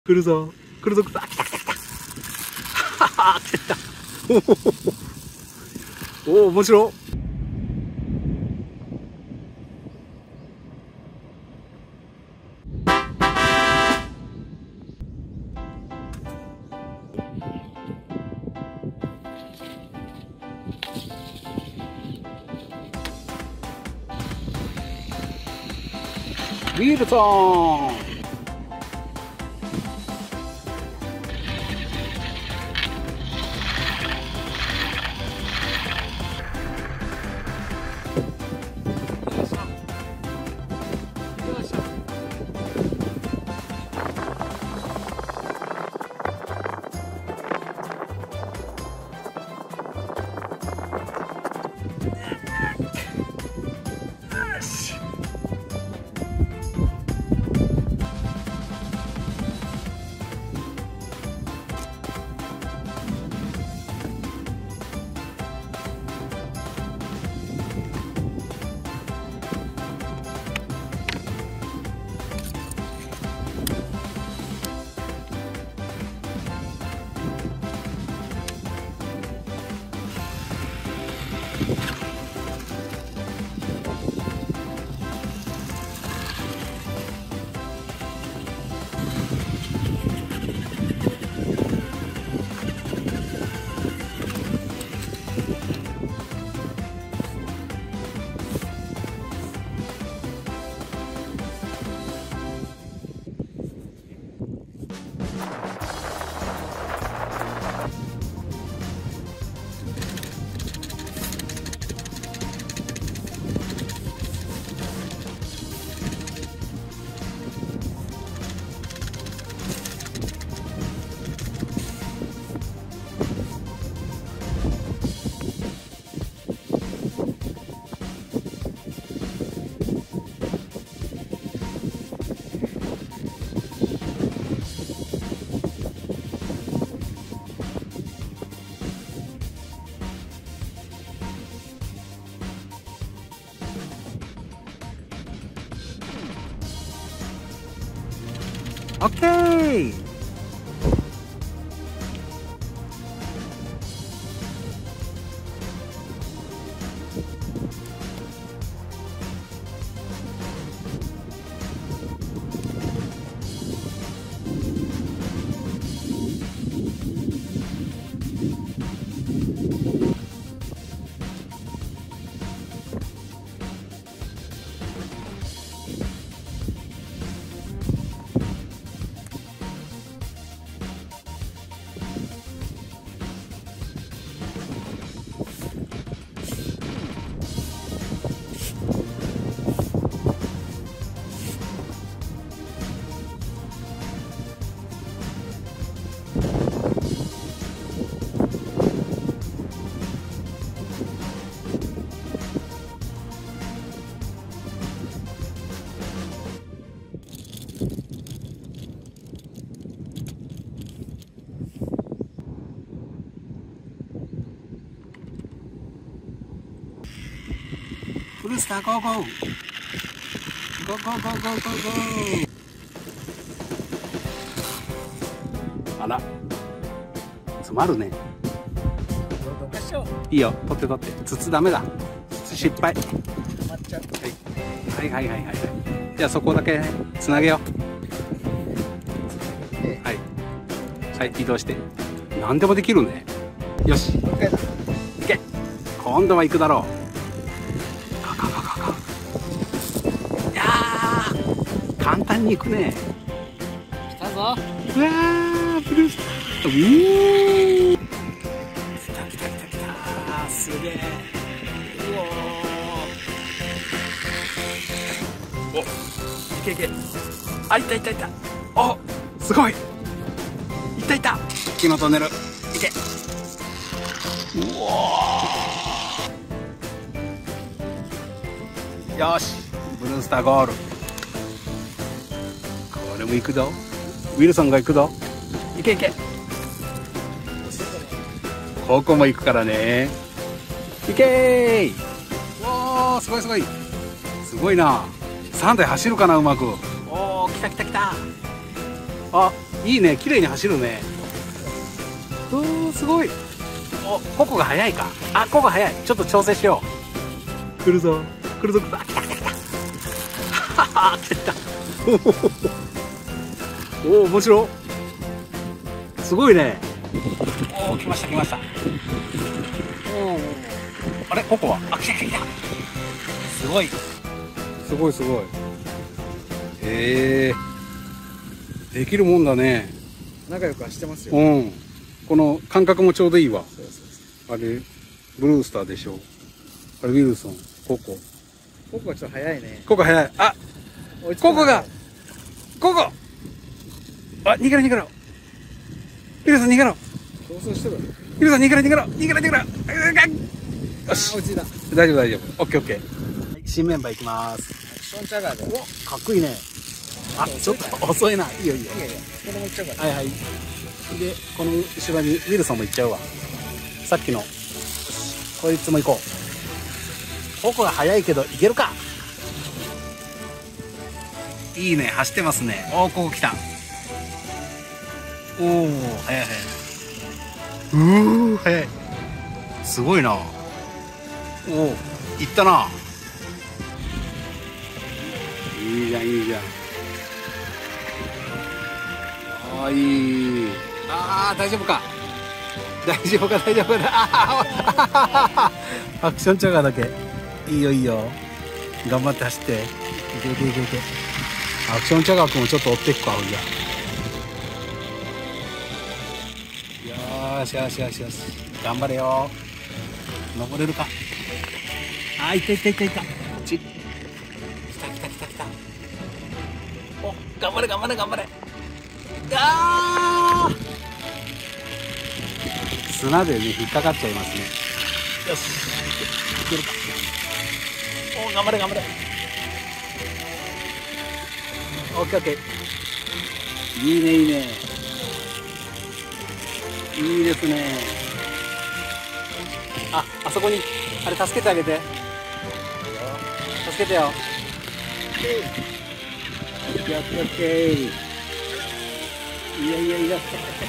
来るぞ来るぞ来るぞ。来た来た来た。はは来た来た。おお面白い。ウィルソン。オッケー。ブルースターゴーゴーゴーゴーゴーゴーゴーゴー。あら詰まるね。いいよ取って取って。筒ダメだ。筒失敗。はいはいはいはいはい。じゃあそこだけつなげよう。はいはい移動して。何でもできるね。よしいけ。今度は行くだろう。簡単にいくね。 来たぞ。 うわーブルースター。うー。来た来た来た来た。すげえ。おお。いけいけ。あいたいたいた。おすごい。いたいた。木のトンネル。いけ。うお。よしブルースターゴール。これも行くぞ。ウィルソンが行くぞ。行け行け。ここも行くからね。行けー。おーすごいすごい。すごいな。3台走るかなうまく。おー来た来た来た。あいいね、綺麗に走るね。すごい。お、ココが速いか。あ、ココ速い。ちょっと調整しよう。来るぞ来るぞ。あ、来た来た来た。はは来た来た。おお、面白い。すごいね。おお、来ました来ました。おお、あれココは、あ、来た来た来た。すごいすごいすごい。できるもんだね。 仲良く走ってますよ。 うん。この感覚もちょうどいいわ。あれブルースターでしょ。あれウィルソン、ココ。 ココはちょっと早いね。 ココ早い。あ、ココが、ココ。あ、逃げろ逃げろ。ウィルソン逃げろ。 逃走してる。 ウィルソン逃げろ逃げろ逃げろ逃げろ。よし、 落ちた。 大丈夫大丈夫。オッケーオッケー。新メンバーいきます。 ションチャガーで。 お、かっこいいね。あ、ちょっと遅いな。いいよいいよ。 いやいや、これもいっちゃうから。 はいはい。で、この後ろにウィルソンも行っちゃうわ。さっきの。こいつも行こう。ココが速いけど、いけるか。いいね、走ってますね。おお、ここ来た。おお、速い速い。速い。すごいな。おお、行ったな。いいじゃんいいじゃん。ああ、いい。ああ、大丈夫か。大丈夫か大丈夫か。アクションチャガーだけ。いいよいいよ。頑張って走って。いけいけいけいけ。アクションチャガー君もちょっと追っていくか、ほんじゃ。よーしよしよしよし。頑張れよ。登れるか。あー、いったいったいったいった。こっち。来た来た来た来た。お、頑張れ頑張れ頑張れ。あー、砂でね引っかかっちゃいますね。よし、いけるか。お、頑張れ頑張れ。オッケーオッケー。いいねいいね。いいですね。あ、あそこにあれ助けてあげて。助けてよ。オッケーオッケーオッケー。いやいやいや。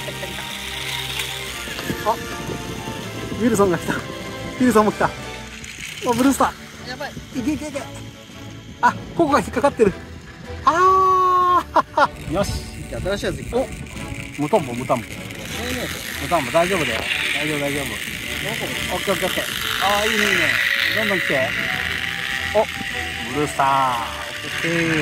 あ、ウィルソンが来た。ウィルソンも来た。お、ブルースター。やばい。いけいけいけ。あ、ココが引っかかってる。ああ。よし。 新しいやつ来た。 お、無トンボ無トンボ。無トンボ大丈夫だよ。大丈夫大丈夫。オッケーオッケーオッケー。ああ、いいねいいね。どんどん来て。お、ブルースター。オッケー。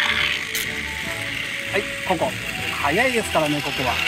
はい、ココ。早いですからね、ここは。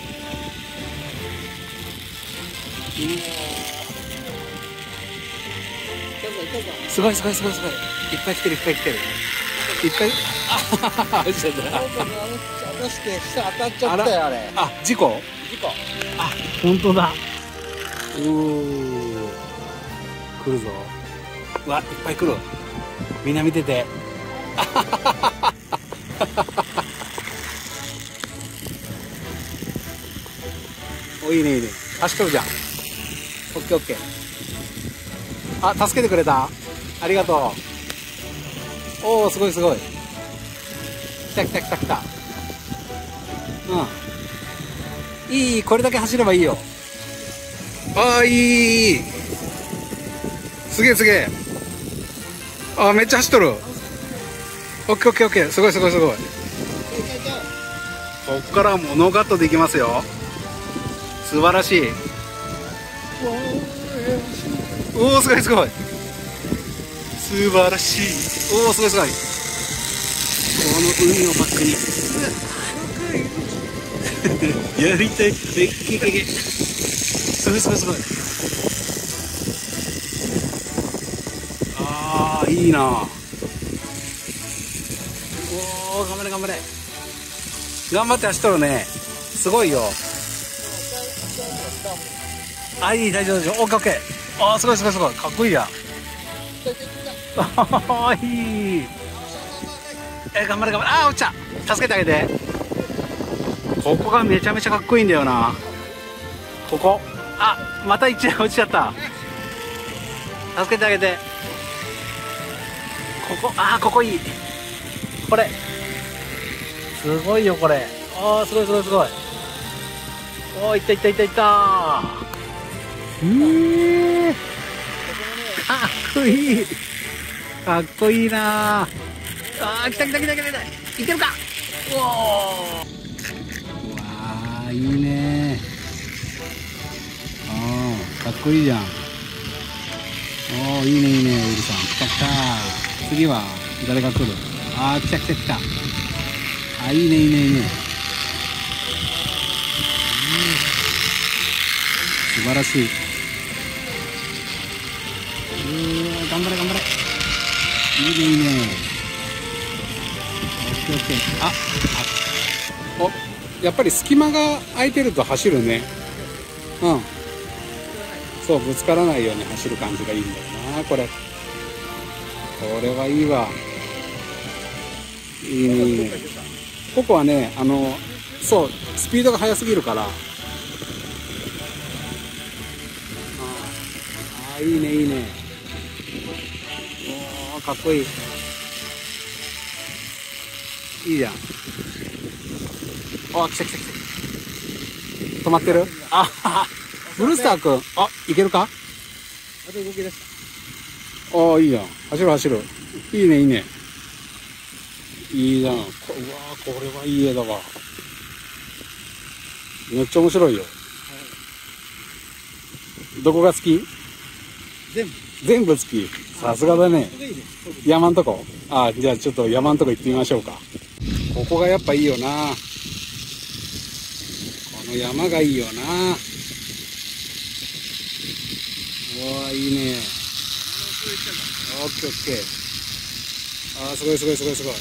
すごいすごいすごいすごい。いっぱい来てるいっぱい来てる。いっぱい。あ、落ちちゃった。 落ちて下当たっちゃったよあれ。 あ、事故？ 事故。 あ、本当だ。おお。来るぞ。うわ、いっぱい来る。みんな見てて。お、いいねいいね。走っとるじゃん。オッケーオッケー。あ、助けてくれた。ありがとう。おお、すごいすごい。来た来た来た来た。うん。いい、これだけ走ればいいよ。ああ、いい。すげえすげえ。ああ、めっちゃ走っとる。オッケーオッケーオッケー。すごいすごいすごい。こっからモノカットできますよ。素晴らしい。おお、すごいすごい。素晴らしい。おお、すごいすごい。この海をバックにやりたい。いけいけいけ。すごいすごいすごい。ああ、いいな。おお、頑張れ頑張れ。頑張って走っとるね。すごいよ。あ、いい、大丈夫大丈夫。オッケーオッケー。ああ、すごいすごいすごい。かっこいいや。ああ、いい。頑張れ頑張れ。ああ、落ちた。助けてあげて。ここがめちゃめちゃかっこいいんだよな。ここ。あ、また一段落ちちゃった。助けてあげて。ここ、ああ、ここいい。これ。すごいよ、これ。 ああ、すごいすごいすごい。おお、いったいったいったいった。かっこいい。かっこいいな。ああ、来た来た来た来た来た。いけるか。おお。わあ、いいね。ああ、かっこいいじゃん。おお、いいねいいね、ウィルさん。来た来た。次は誰が来る。ああ、来た来た来た。あ、いいねいいねいいね。素晴らしい。頑張れ頑張れ。いいねいいね。オッケーオッケー。お、やっぱり隙間が空いてると走るね。うん。そう、ぶつからないように走る感じがいいんだよな、これ。これはいいわ。いいねいいね。ここはね、そう、スピードが速すぎるから。いいねいいね。おー、かっこいい。いいじゃん。あ、来た来た来た。止まってる。あはは、ブルースターくん、あ、いけるか。 あと動き出した。 ああ、いいじゃん。走る走る。いいねいいね。いいじゃん。うわー、これはいい絵だわ。めっちゃ面白いよ。どこが好き。全部好き。さすがだね。山んとこ。あ、じゃあちょっと山んとこ行ってみましょうか。ここがやっぱいいよな。この山がいいよな。うわ、いいね。オッケーオッケー。あー、すごいすごいすごいすごい。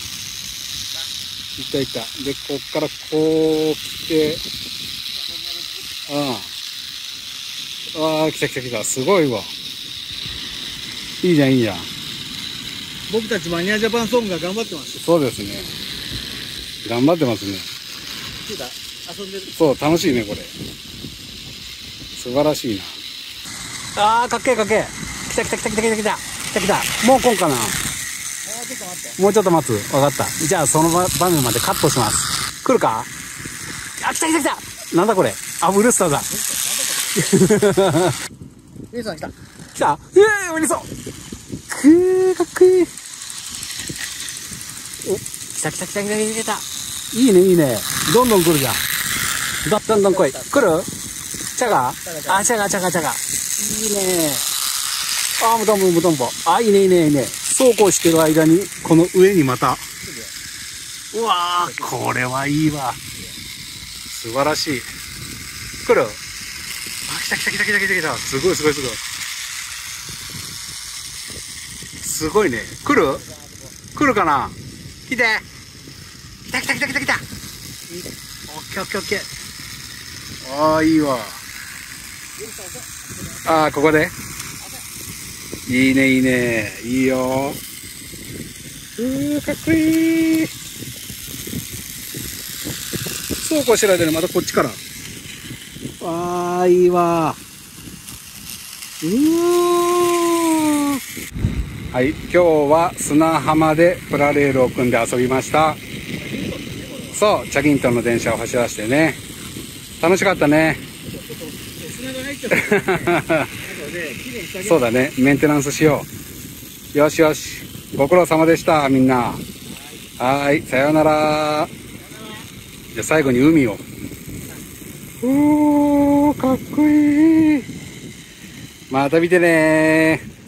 いったいった。で、こっからこう来て、ああ、来た来た来た。すごいわ。いいじゃん、いいじゃん。 僕たちマニアジャパンソングが頑張ってます。 そうですね。頑張ってますね。 遊んでる。 そう、楽しいね、これ。素晴らしいな。ああ、かっけえかっけえ。来た来た来た来た来た来た。来た来た。もう来んかな。 ちょっと待って。 もうちょっと待つ。わかった。じゃあ、その場面までカットします。来るか。あ、来た来た来た。なんだこれ。あ、ブルースターだ。 リーさん来た。 来た。無理そう。かっこいい。お、来た来た来た来た来た。いいねいいね。どんどん来るじゃん。どんどん来い。来る。チャガ。あ、チャガチャガチャガ。いいね。あ、ムトンボムトンボ。あ、いいねいいねいいね。そうこうしてる間にこの上にまた。うわー、これはいいわ。素晴らしい。来る。あ、来た来た来た来た来た来た。すごいすごいすごい。すごいね。来る？来るかな？来て。来た来た来た来た来た。オッケーオッケーオッケー。ああ、いいわ。ああ、ここで。いいねいいね。いいよ。かっこいい。そうこうしてる間にまたこっちから。ああ、いいわ。はい、今日は砂浜でプラレールを組んで遊びました。そう、チャギントンの電車を走らせてね。楽しかったね。そうだね、メンテナンスしよう。よしよし、ご苦労様でした、みんな。はい、さようなら。じゃあ最後に海を。かっこいい。また見てねー。